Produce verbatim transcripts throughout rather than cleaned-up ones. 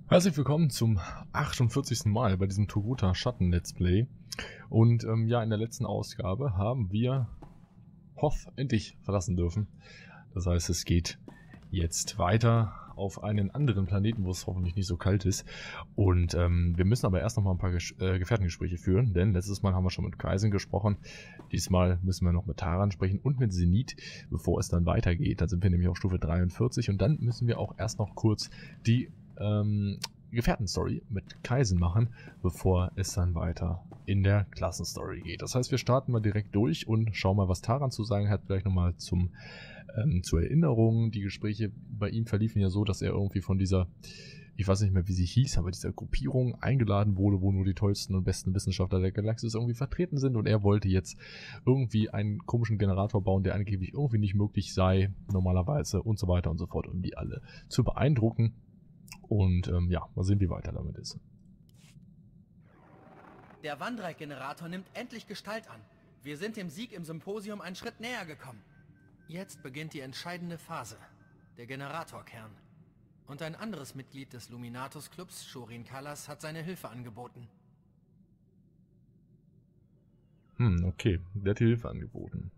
Herzlich willkommen zum achtundvierzigsten Mal bei diesem Toguta Schatten Let's Play. Und ähm, ja, in der letzten Ausgabe haben wir Hoth endlich verlassen dürfen. Das heißt, es geht jetzt weiter auf einen anderen Planeten, wo es hoffentlich nicht so kalt ist. Und ähm, wir müssen aber erst noch mal ein paar Ges äh, Gefährtengespräche führen, denn letztes Mal haben wir schon mit Kaizen gesprochen. Diesmal müssen wir noch mit Taran sprechen und mit Zenith, bevor es dann weitergeht. Dann sind wir nämlich auf Stufe dreiundvierzig und dann müssen wir auch erst noch kurz die ähm, Gefährtenstory mit Kaizen machen, bevor es dann weiter in der Klassenstory geht. Das heißt, wir starten mal direkt durch und schauen mal, was Taran zu sagen hat. Vielleicht nochmal zum ähm, zur Erinnerung. Die Gespräche bei ihm verliefen ja so, dass er irgendwie von dieser, ich weiß nicht mehr, wie sie hieß, aber dieser Gruppierung eingeladen wurde, wo nur die tollsten und besten Wissenschaftler der Galaxis irgendwie vertreten sind, und er wollte jetzt irgendwie einen komischen Generator bauen, der angeblich irgendwie nicht möglich sei, normalerweise, und so weiter und so fort, um die alle zu beeindrucken. Und ähm, ja, mal sehen, wie weiter damit ist. Der Wandreich-Generator nimmt endlich Gestalt an. Wir sind dem Sieg im Symposium einen Schritt näher gekommen. Jetzt beginnt die entscheidende Phase. Der Generatorkern. Und ein anderes Mitglied des Luminatus-Clubs, Shorin Kallas, hat seine Hilfe angeboten. Hm, okay. Der hat die Hilfe angeboten.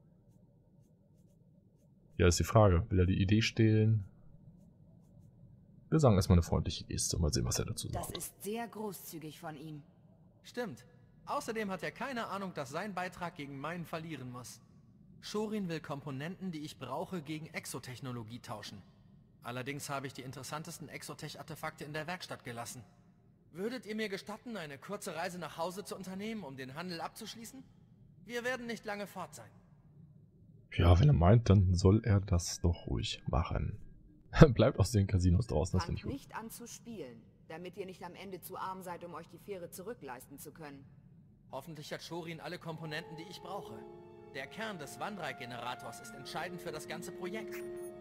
Ja, ist die Frage. Will er die Idee stehlen? Wir sagen erstmal eine freundliche Geste und mal sehen, was er dazu sagt. Das ist sehr großzügig von ihm. Stimmt. Außerdem hat er keine Ahnung, dass sein Beitrag gegen meinen verlieren muss. Shorin will Komponenten, die ich brauche, gegen Exotechnologie tauschen. Allerdings habe ich die interessantesten Exotech-Artefakte in der Werkstatt gelassen. Würdet ihr mir gestatten, eine kurze Reise nach Hause zu unternehmen, um den Handel abzuschließen? Wir werden nicht lange fort sein. Ja, wenn er meint, dann soll er das doch ruhig machen. Bleibt aus den Casinos draußen, das finde ich Fangt gut. nicht an zu spielen, damit ihr nicht am Ende zu arm seid, um euch die Fähre zurückleisten zu können. Hoffentlich hat Shorin alle Komponenten, die ich brauche. Der Kern des Wandreich-Generators ist entscheidend für das ganze Projekt.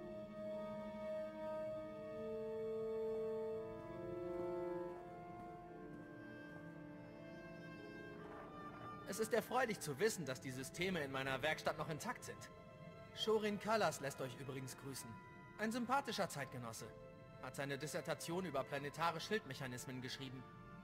Es ist erfreulich zu wissen, dass die Systeme in meiner Werkstatt noch intakt sind. Shorin Kallas lässt euch übrigens grüßen. Ein sympathischer Zeitgenosse. Hat seine Dissertation über planetare Schildmechanismen geschrieben.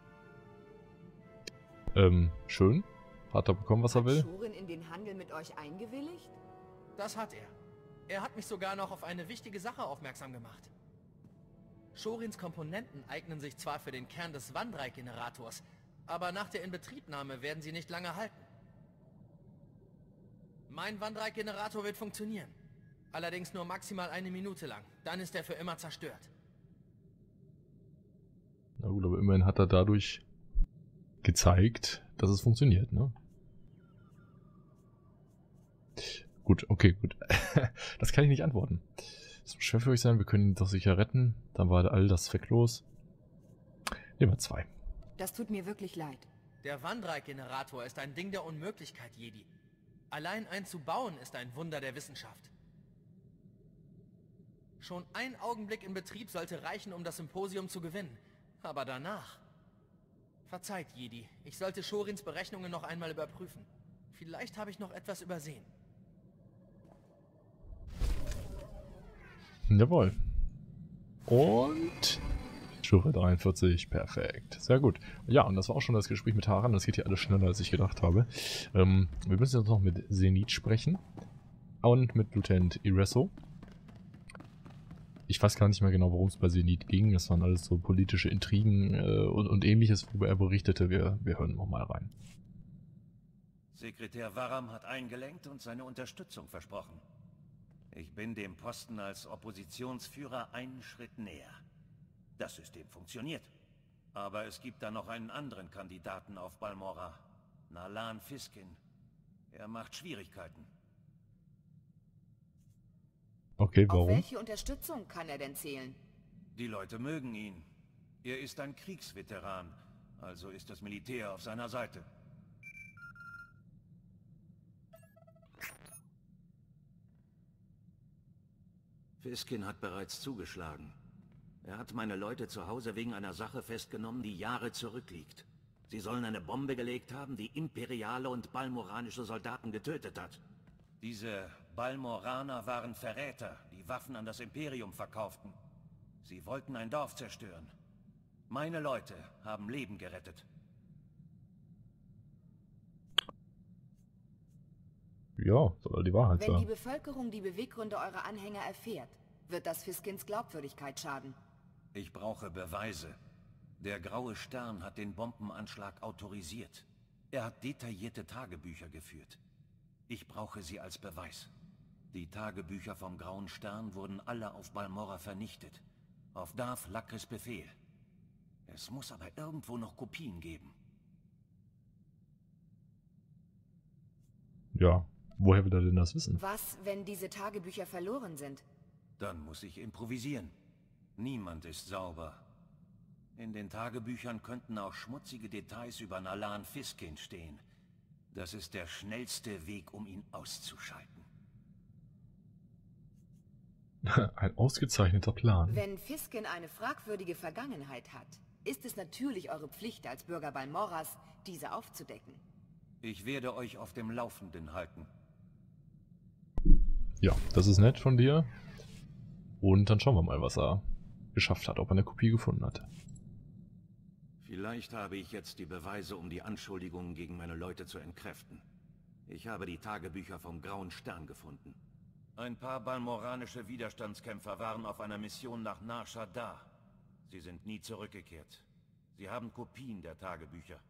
Ähm, schön. Hat er bekommen, was er Hat will? Shorin in den Handel mit euch eingewilligt? Das hat er. Er hat mich sogar noch auf eine wichtige Sache aufmerksam gemacht. Shorins Komponenten eignen sich zwar für den Kern des Wandreich-Generators, aber nach der Inbetriebnahme werden sie nicht lange halten. Mein Wandreich-Generator wird funktionieren. Allerdings nur maximal eine Minute lang. Dann ist er für immer zerstört. Na gut, aber immerhin hat er dadurch gezeigt, dass es funktioniert, ne? Gut, okay, gut. Das kann ich nicht antworten. Es muss schwer für euch sein, wir können ihn doch sicher retten. Dann war all das zwecklos. Nehmen wir zwei. Das tut mir wirklich leid. Der Wandreich-Generator ist ein Ding der Unmöglichkeit, Jedi. Allein einen zu bauen ist ein Wunder der Wissenschaft. Schon ein Augenblick in Betrieb sollte reichen, um das Symposium zu gewinnen. Aber danach... Verzeiht, Jedi. Ich sollte Shorins Berechnungen noch einmal überprüfen. Vielleicht habe ich noch etwas übersehen. Jawohl. Und... Stufe dreiundvierzig, perfekt. Sehr gut. Ja, und das war auch schon das Gespräch mit Taran. Das geht hier alles schneller, als ich gedacht habe. Ähm, wir müssen jetzt noch mit Zenith sprechen. Und mit Lieutenant Iresso. Ich weiß gar nicht mehr genau, worum es bei Zenith ging. Das waren alles so politische Intrigen äh, und, und ähnliches, worüber er berichtete. Wir, wir hören noch mal rein. Sekretär Varram hat eingelenkt und seine Unterstützung versprochen. Ich bin dem Posten als Oppositionsführer einen Schritt näher. Das System funktioniert. Aber es gibt da noch einen anderen Kandidaten auf Balmorra. Nalan Fiskin. Er macht Schwierigkeiten. Okay, Auf warum? welche Unterstützung kann er denn zählen? Die Leute mögen ihn. Er ist ein Kriegsveteran, also ist das Militär auf seiner Seite. Fiskin hat bereits zugeschlagen. Er hat meine Leute zu Hause wegen einer Sache festgenommen, die Jahre zurückliegt. Sie sollen eine Bombe gelegt haben, die imperiale und balmoranische Soldaten getötet hat. Diese Balmoraner waren Verräter, die Waffen an das Imperium verkauften. Sie wollten ein Dorf zerstören. Meine Leute haben Leben gerettet. Ja, soll die Wahrheit Wenn die sagen. Bevölkerung die Beweggründe eurer Anhänger erfährt, wird das Fiskins Glaubwürdigkeit schaden. Ich brauche Beweise. Der Graue Stern hat den Bombenanschlag autorisiert. Er hat detaillierte Tagebücher geführt. Ich brauche sie als Beweis. Die Tagebücher vom Grauen Stern wurden alle auf Balmorra vernichtet. Auf Darth Lakris Befehl. Es muss aber irgendwo noch Kopien geben. Ja, woher will er denn das wissen? Was, wenn diese Tagebücher verloren sind? Dann muss ich improvisieren. Niemand ist sauber. In den Tagebüchern könnten auch schmutzige Details über Nalan Fiskin stehen. Das ist der schnellste Weg, um ihn auszuschalten. Ein ausgezeichneter Plan. Wenn Fiskin eine fragwürdige Vergangenheit hat, ist es natürlich eure Pflicht als Bürger Balmorras, diese aufzudecken. Ich werde euch auf dem Laufenden halten. Ja, das ist nett von dir. Und dann schauen wir mal, was er geschafft hat, ob er eine Kopie gefunden hat. Vielleicht habe ich jetzt die Beweise, um die Anschuldigungen gegen meine Leute zu entkräften. Ich habe die Tagebücher vom Grauen Stern gefunden. Ein paar balmoranische Widerstandskämpfer waren auf einer Mission nach Nar Shaddaa. Sie sind nie zurückgekehrt. Sie haben Kopien der Tagebücher.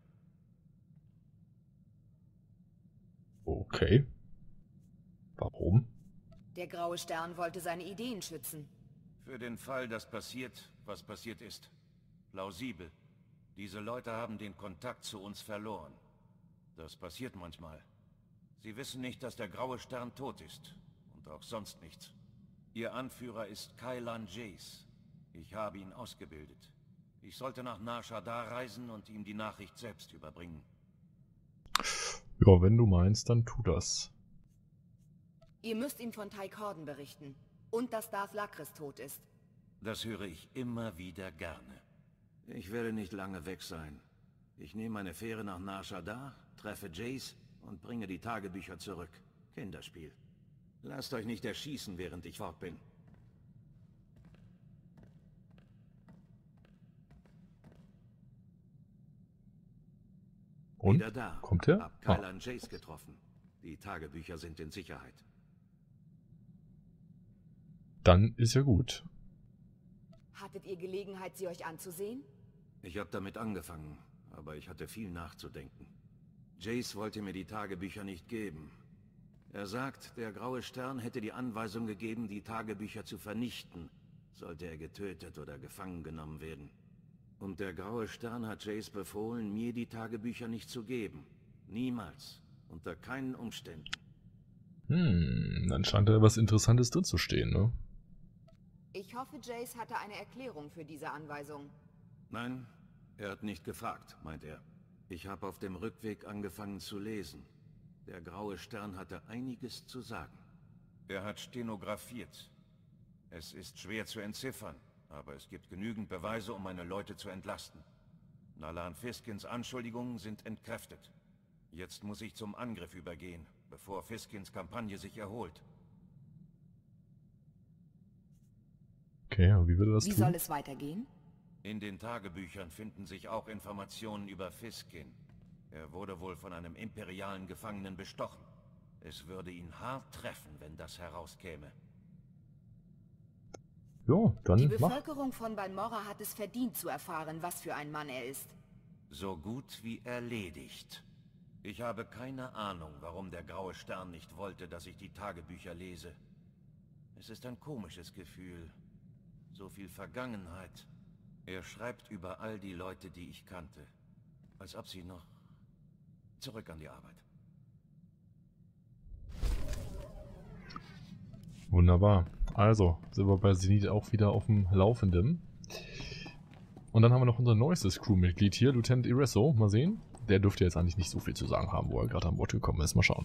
Okay. Warum? Der Graue Stern wollte seine Ideen schützen. Für den Fall, dass passiert, was passiert ist. Plausibel. Diese Leute haben den Kontakt zu uns verloren. Das passiert manchmal. Sie wissen nicht, dass der Graue Stern tot ist. Und auch sonst nichts. Ihr Anführer ist Kailan Jace. Ich habe ihn ausgebildet. Ich sollte nach Nar Shaddaa reisen und ihm die Nachricht selbst überbringen. Ja, wenn du meinst, dann tu das. Ihr müsst ihm von Tyke Horden berichten. Und dass Darth Lakris tot ist. Das höre ich immer wieder gerne. Ich werde nicht lange weg sein. Ich nehme eine Fähre nach Nar Shaddaa, treffe Jace und bringe die Tagebücher zurück. Kinderspiel. Lasst euch nicht erschießen, während ich fort bin. Und? Wieder da. Kommt er? Hab Kailan ah. Jace getroffen. Die Tagebücher sind in Sicherheit. Dann ist ja gut. Hattet ihr Gelegenheit, sie euch anzusehen? Ich habe damit angefangen, aber ich hatte viel nachzudenken. Jace wollte mir die Tagebücher nicht geben. Er sagt, der Graue Stern hätte die Anweisung gegeben, die Tagebücher zu vernichten, sollte er getötet oder gefangen genommen werden. Und der Graue Stern hat Jace befohlen, mir die Tagebücher nicht zu geben. Niemals. Unter keinen Umständen. Hm, dann scheint da was Interessantes drin zu stehen, ne? Ich hoffe, Jace hatte eine Erklärung für diese Anweisung. Nein, er hat nicht gefragt, meint er. Ich habe auf dem Rückweg angefangen zu lesen. Der Graue Stern hatte einiges zu sagen. Er hat stenografiert. Es ist schwer zu entziffern, aber es gibt genügend Beweise, um meine Leute zu entlasten. Nalan Fiskins Anschuldigungen sind entkräftet. Jetzt muss ich zum Angriff übergehen, bevor Fiskins Kampagne sich erholt. Okay, aber wie würde das Wie tun? soll es weitergehen? In den Tagebüchern finden sich auch Informationen über Fiskin. Er wurde wohl von einem imperialen Gefangenen bestochen. Es würde ihn hart treffen, wenn das herauskäme. Ja, dann Die mach. Bevölkerung von Balmorra hat es verdient zu erfahren, was für ein Mann er ist. So gut wie erledigt. Ich habe keine Ahnung, warum der Graue Stern nicht wollte, dass ich die Tagebücher lese. Es ist ein komisches Gefühl. So viel Vergangenheit. Er schreibt über all die Leute, die ich kannte. Als ob sie noch... Zurück an die Arbeit. Wunderbar. Also, sind wir bei Zenith auch wieder auf dem Laufenden. Und dann haben wir noch unser neuestes Crewmitglied hier, Lieutenant Iresso. Mal sehen. Der dürfte jetzt eigentlich nicht so viel zu sagen haben, wo er gerade an Bord gekommen ist. Mal schauen.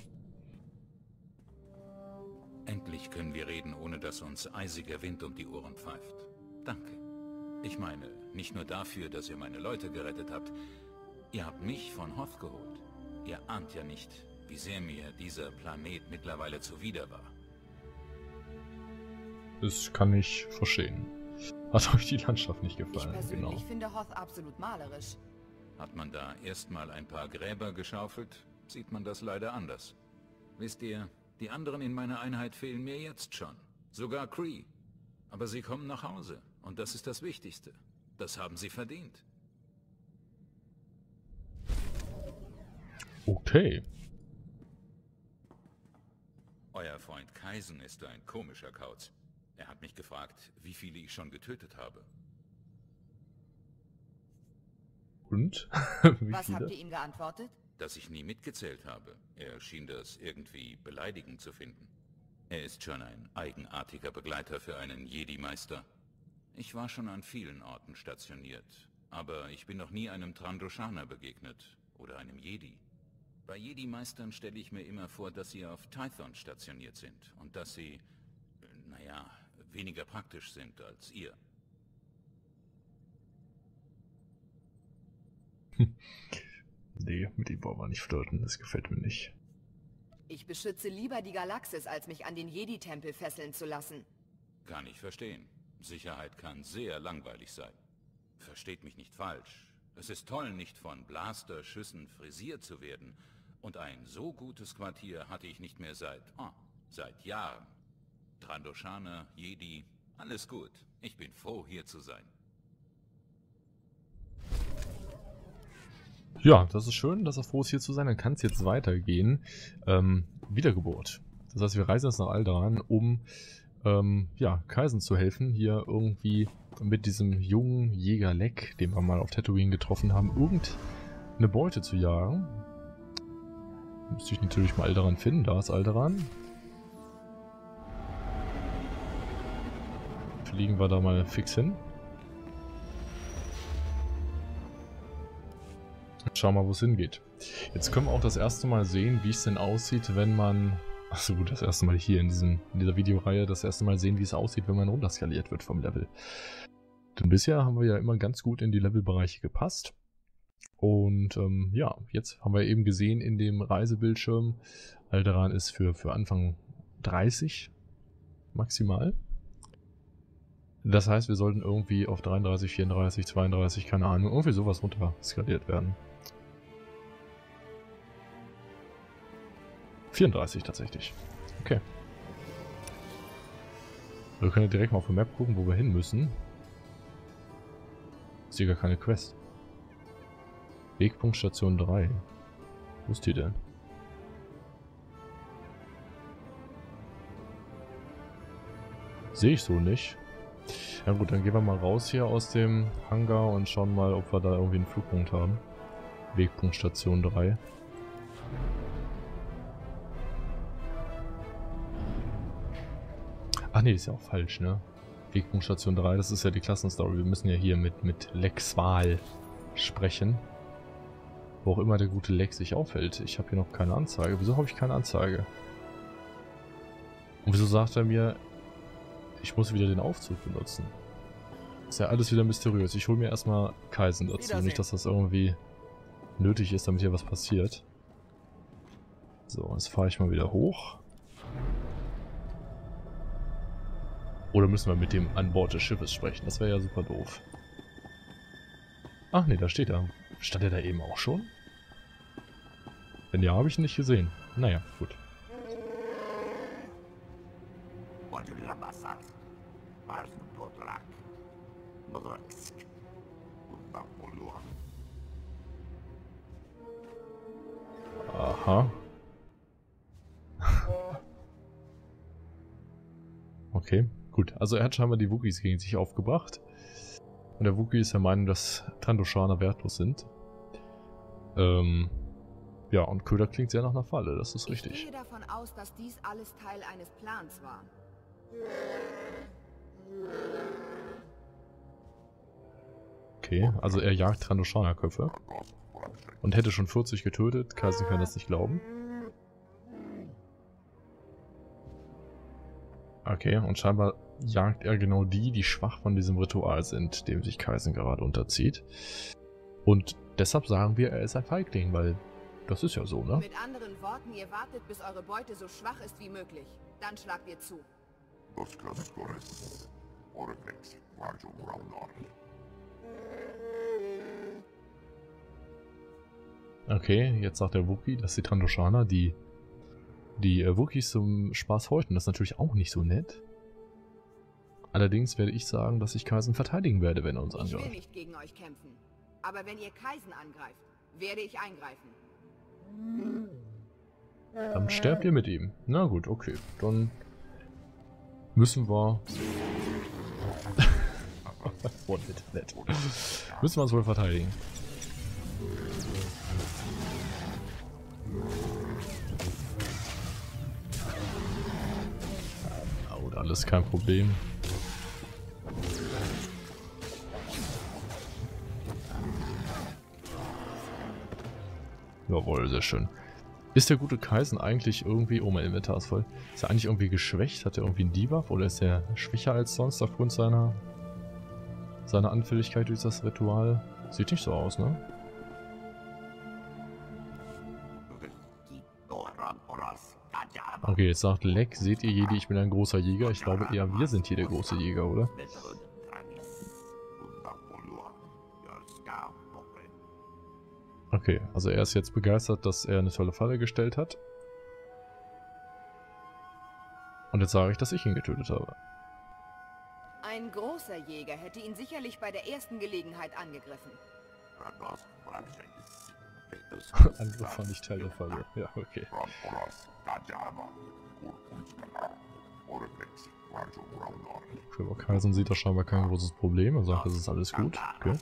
Endlich können wir reden, ohne dass uns eisiger Wind um die Ohren pfeift. Danke. Ich meine, nicht nur dafür, dass ihr meine Leute gerettet habt. Ihr habt mich von Hoth geholt. Ihr ahnt ja nicht, wie sehr mir dieser Planet mittlerweile zuwider war. Das kann ich verstehen. Hat euch die Landschaft nicht Ich gefallen? persönlich Genau. finde Hoth absolut malerisch. Hat man da erstmal ein paar Gräber geschaufelt, sieht man das leider anders. Wisst ihr, die anderen in meiner Einheit fehlen mir jetzt schon. Sogar Kree. Aber sie kommen nach Hause. Und das ist das Wichtigste. Das haben sie verdient. Okay. Euer Freund Kaizen ist ein komischer Kauz. Er hat mich gefragt, wie viele ich schon getötet habe. Und? Wie Was viele? habt ihr ihm geantwortet? Dass ich nie mitgezählt habe. Er schien das irgendwie beleidigend zu finden. Er ist schon ein eigenartiger Begleiter für einen Jedi-Meister. Ich war schon an vielen Orten stationiert, aber ich bin noch nie einem Trandoshaner begegnet oder einem Jedi. Bei Jedi-Meistern stelle ich mir immer vor, dass sie auf Tython stationiert sind und dass sie, naja, weniger praktisch sind als ihr. Nee, mit ihm wollen wir nicht flirten, das gefällt mir nicht. Ich beschütze lieber die Galaxis, als mich an den Jedi-Tempel fesseln zu lassen. Kann ich verstehen. Sicherheit kann sehr langweilig sein. Versteht mich nicht falsch. Es ist toll, nicht von Blasterschüssen frisiert zu werden. Und ein so gutes Quartier hatte ich nicht mehr seit, oh, seit Jahren. Trandoshaner, Jedi, alles gut. Ich bin froh, hier zu sein. Ja, das ist schön, dass er froh ist, hier zu sein. Dann kann es jetzt weitergehen. Ähm, Wiedergeburt. Das heißt, wir reisen jetzt nach Alderaan, um ähm, ja, Kaizen zu helfen, hier irgendwie mit diesem jungen Jäger Leck, den wir mal auf Tatooine getroffen haben, irgendeine Beute zu jagen. Müsste ich natürlich mal Alderaan finden. Da ist Alderaan. Fliegen wir da mal fix hin. Schauen wir mal, wo es hingeht. Jetzt können wir auch das erste Mal sehen, wie es denn aussieht, wenn man... Achso gut, das erste Mal hier in, diesem, in dieser Videoreihe, das erste Mal sehen, wie es aussieht, wenn man runterskaliert wird vom Level. Denn bisher haben wir ja immer ganz gut in die Levelbereiche gepasst. Und ähm, ja, jetzt haben wir eben gesehen in dem Reisebildschirm, Alderaan ist für, für Anfang dreißig maximal. Das heißt, wir sollten irgendwie auf dreiunddreißig, vierunddreißig, zweiunddreißig, keine Ahnung, irgendwie sowas runter skaliert werden. vierunddreißig tatsächlich. Okay. Wir können ja direkt mal auf der Map gucken, wo wir hin müssen. Ist hier gar keine Quest. Wegpunkt Station drei. Wo ist die denn? Sehe ich so nicht. Ja gut, dann gehen wir mal raus hier aus dem Hangar und schauen mal, ob wir da irgendwie einen Flugpunkt haben. Wegpunkt Station drei. Ach nee, ist ja auch falsch, ne? Wegpunkt Station drei, das ist ja die Klassenstory. Wir müssen ja hier mit, mit Lex Val sprechen. Wo auch immer der gute Lex sich aufhält. Ich habe hier noch keine Anzeige. Wieso habe ich keine Anzeige? Und wieso sagt er mir, ich muss wieder den Aufzug benutzen? Ist ja alles wieder mysteriös. Ich hole mir erstmal Kaizen dazu. Nicht, dass das irgendwie nötig ist, damit hier was passiert. So, jetzt fahre ich mal wieder hoch. Oder müssen wir mit dem an Bord des Schiffes sprechen? Das wäre ja super doof. Ach nee, da steht er. Stand er da eben auch schon? Wenn ja, habe ich ihn nicht gesehen. Naja, gut. Aha. Okay, gut. Also er hat scheinbar die Wookiees gegen sich aufgebracht. Und der Wookiee ist der Meinung, dass Trandoshaner wertlos sind. Ähm, ja, und Köder klingt sehr nach einer Falle, das ist richtig. Ich gehe davon aus, dass dies alles Teil eines Plans war. Okay, also er jagt Trandoshaner-Köpfe. Und hätte schon vierzig getötet, Kaizen kann das nicht glauben. Okay, und scheinbar jagt er genau die, die schwach von diesem Ritual sind, dem sich Kaizen gerade unterzieht. Und deshalb sagen wir, er ist ein Feigling, weil das ist ja so, ne? Mit anderen Worten, ihr wartet, bis eure Beute so schwach ist wie möglich. Dann schlagt ihr zu. Okay, jetzt sagt der Wookie, dass die Trandoshaner die, die äh, Wookiees zum Spaß häuten. Das ist natürlich auch nicht so nett. Allerdings werde ich sagen, dass ich Kaizen verteidigen werde, wenn er uns angreift. Ich will nicht gegen euch kämpfen. Aber wenn ihr Kaizen angreift, werde ich eingreifen. Dann sterbt ihr mit ihm. Na gut, okay. Dann müssen wir... One hit, nett. Müssen wir uns wohl verteidigen. Oh, alles kein Problem. Jawohl, sehr schön. Ist der gute Kaizen eigentlich irgendwie... Oh, mein Inventar ist voll. Ist er eigentlich irgendwie geschwächt? Hat er irgendwie einen Debuff? Oder ist er schwächer als sonst aufgrund seiner... seiner Anfälligkeit durch das Ritual? Sieht nicht so aus, ne? Okay, jetzt sagt Leck, seht ihr Jedi, ich bin ein großer Jäger. Ich glaube eher, wir sind hier der große Jäger, oder? Okay, also er ist jetzt begeistert, dass er eine tolle Falle gestellt hat. Und jetzt sage ich, dass ich ihn getötet habe. Ein großer Jäger hätte ihn sicherlich bei der ersten Gelegenheit angegriffen. Angriff war nicht Teil der Falle. Ja, okay. Für Kaizen sieht er scheinbar kein großes Problem. Er sagt, das ist alles gut. Okay.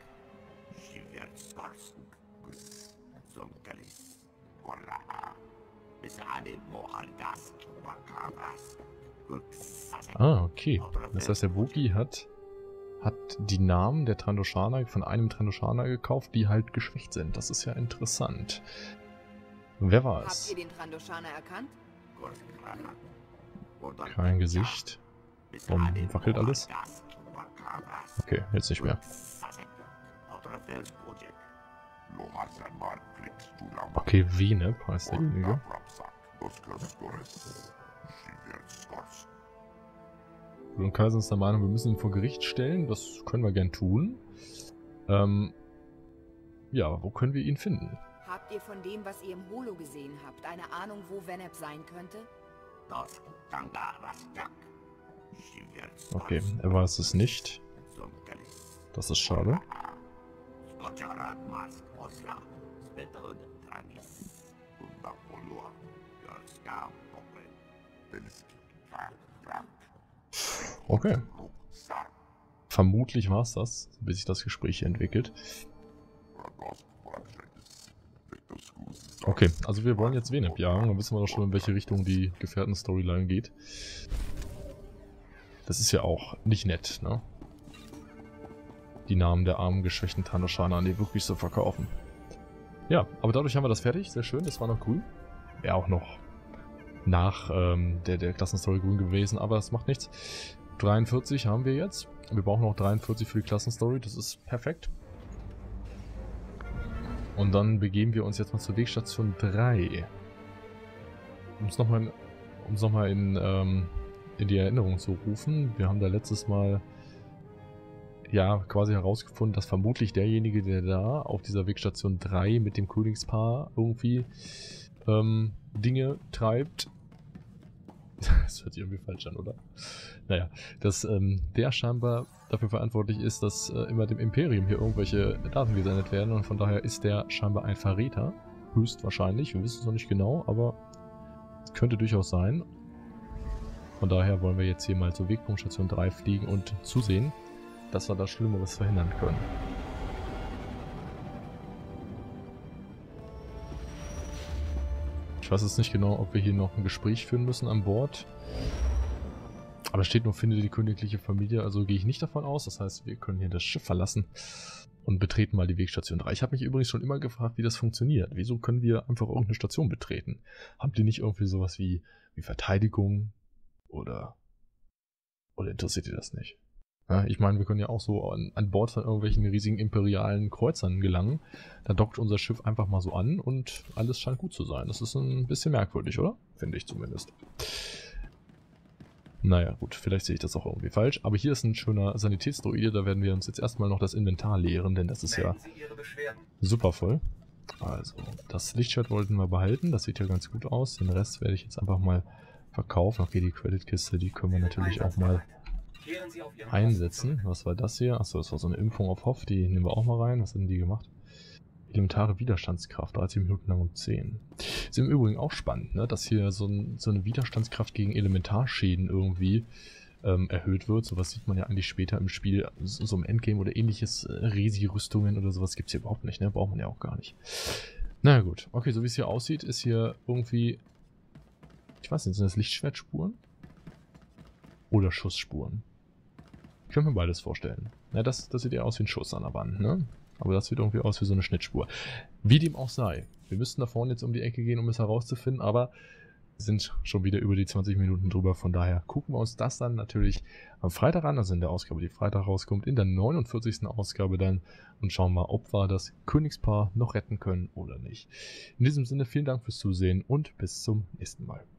Ah, okay. Das heißt, der Wookie hat, hat die Namen der Trandoshaner von einem Trandoshaner gekauft, die halt geschwächt sind. Das ist ja interessant. Wer war es? Habt ihr den Trandoshaner erkannt? Kein Gesicht. Warum wackelt alles? Okay, jetzt nicht mehr. Okay, Venep heißt derjenige. Und Kaizen ist der Meinung, wir müssen ihn vor Gericht stellen. Das können wir gern tun. Ähm, ja, wo können wir ihn finden? Habt ihr von dem, was ihr im Holo gesehen habt, eine Ahnung, wo Venep sein könnte? Okay, er weiß es nicht. Das ist schade. Okay. Vermutlich war es das, bis sich das Gespräch hier entwickelt. Okay, also wir wollen jetzt Venep jagen, dann wissen wir doch schon, in welche Richtung die Gefährten-Storyline geht. Das ist ja auch nicht nett, ne? Die Namen der armen, geschwächten Trandoshaner an die wirklich zu verkaufen. Ja, aber dadurch haben wir das fertig, sehr schön, das war noch grün. Wäre auch noch nach ähm, der, der Klassenstory grün gewesen, aber das macht nichts. dreiundvierzig haben wir jetzt. Wir brauchen noch dreiundvierzig für die Klassenstory, das ist perfekt. Und dann begeben wir uns jetzt mal zur Wegstation drei. Um es nochmal um es nochmal in, ähm, in die Erinnerung zu rufen. Wir haben da letztes Mal ja quasi herausgefunden, dass vermutlich derjenige, der da auf dieser Wegstation drei mit dem Königspaar irgendwie ähm, Dinge treibt. Das hört sich irgendwie falsch an, oder? Naja, dass ähm, der scheinbar dafür verantwortlich ist, dass äh, immer dem Imperium hier irgendwelche Daten gesendet werden und von daher ist der scheinbar ein Verräter. Höchstwahrscheinlich, wir wissen es noch nicht genau, aber es könnte durchaus sein. Von daher wollen wir jetzt hier mal zur Wegpunktstation drei fliegen und zusehen, dass wir das Schlimmeres verhindern können. Ich weiß jetzt nicht genau, ob wir hier noch ein Gespräch führen müssen an Bord. Aber es steht nur, finde die königliche Familie, also gehe ich nicht davon aus. Das heißt, wir können hier das Schiff verlassen und betreten mal die Wegstation drei. Ich habe mich übrigens schon immer gefragt, wie das funktioniert. Wieso können wir einfach irgendeine Station betreten? Habt ihr nicht irgendwie sowas wie, wie Verteidigung? Oder, oder interessiert ihr das nicht? Ja, ich meine, wir können ja auch so an, an Bord von irgendwelchen riesigen imperialen Kreuzern gelangen. Da dockt unser Schiff einfach mal so an und alles scheint gut zu sein. Das ist ein bisschen merkwürdig, oder? Finde ich zumindest. Naja, gut, vielleicht sehe ich das auch irgendwie falsch. Aber hier ist ein schöner Sanitätsdroide, da werden wir uns jetzt erstmal noch das Inventar leeren, denn das ist ja super voll. Also, das Lichtschwert wollten wir behalten, das sieht ja ganz gut aus. Den Rest werde ich jetzt einfach mal verkaufen. Okay, die Creditkiste, die können wir natürlich auch mal einsetzen. Was war das hier? Achso, das war so eine Impfung auf Hoff, die nehmen wir auch mal rein. Was haben die gemacht? Elementare Widerstandskraft, dreizehn Minuten lang um zehn. Ist im Übrigen auch spannend, ne? Dass hier so, ein, so eine Widerstandskraft gegen Elementarschäden irgendwie ähm, erhöht wird. Sowas sieht man ja eigentlich später im Spiel, so, so im Endgame oder ähnliches. Äh, Resi-Rüstungen oder sowas gibt es hier überhaupt nicht, ne? Braucht man ja auch gar nicht. Na gut, okay, so wie es hier aussieht, ist hier irgendwie, ich weiß nicht, sind das Lichtschwertspuren? Oder Schussspuren? Ich könnte mir beides vorstellen. Ja, das, das sieht ja aus wie ein Schuss an der Wand, ne? Aber das sieht irgendwie aus wie so eine Schnittspur. Wie dem auch sei. Wir müssten da vorne jetzt um die Ecke gehen, um es herauszufinden, aber wir sind schon wieder über die zwanzig Minuten drüber. Von daher gucken wir uns das dann natürlich am Freitag an, also in der Ausgabe, die Freitag rauskommt, in der neunundvierzigsten Ausgabe dann und schauen mal, ob wir das Königspaar noch retten können oder nicht. In diesem Sinne, vielen Dank fürs Zusehen und bis zum nächsten Mal.